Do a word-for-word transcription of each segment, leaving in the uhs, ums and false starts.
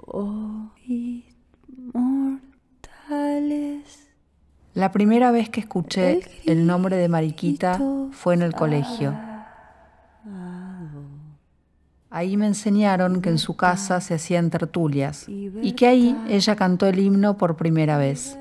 Oíd, mortales. La primera vez que escuché el nombre de Mariquita fue en el colegio. Ahí me enseñaron que en su casa se hacían tertulias y que ahí ella cantó el himno por primera vez.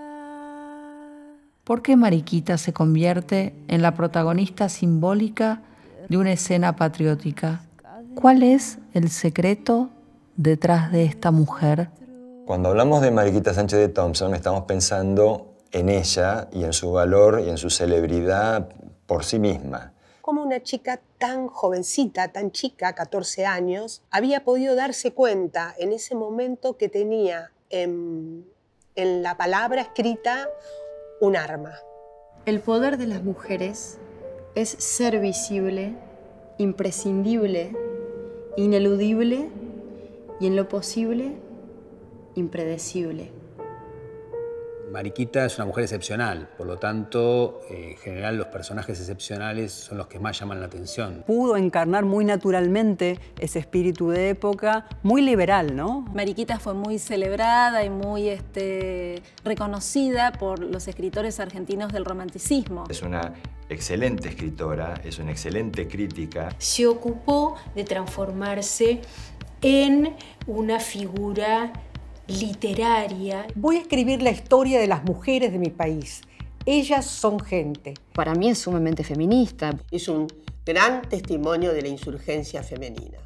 ¿Por qué Mariquita se convierte en la protagonista simbólica de una escena patriótica? ¿Cuál es el secreto detrás de esta mujer? Cuando hablamos de Mariquita Sánchez de Thompson, estamos pensando en ella y en su valor y en su celebridad por sí misma. Como una chica tan jovencita, tan chica, catorce años, había podido darse cuenta en ese momento que tenía en, en la palabra escrita un arma. El poder de las mujeres es ser visible, imprescindible, ineludible y en lo posible, impredecible. Mariquita es una mujer excepcional, por lo tanto, eh, en general los personajes excepcionales son los que más llaman la atención. Pudo encarnar muy naturalmente ese espíritu de época, muy liberal, ¿no? Mariquita fue muy celebrada y muy este, reconocida por los escritores argentinos del romanticismo. Es una excelente escritora, es una excelente crítica. Se ocupó de transformarse en una figura literaria. Voy a escribir la historia de las mujeres de mi país. Ellas son gente. Para mí es sumamente feminista. Es un gran testimonio de la insurgencia femenina.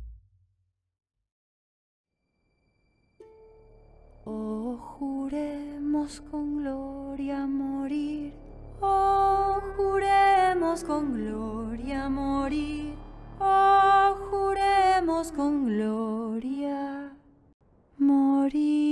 Oh, juremos con gloria morir. Oh, juremos con gloria morir. Oh, juremos con gloria morir.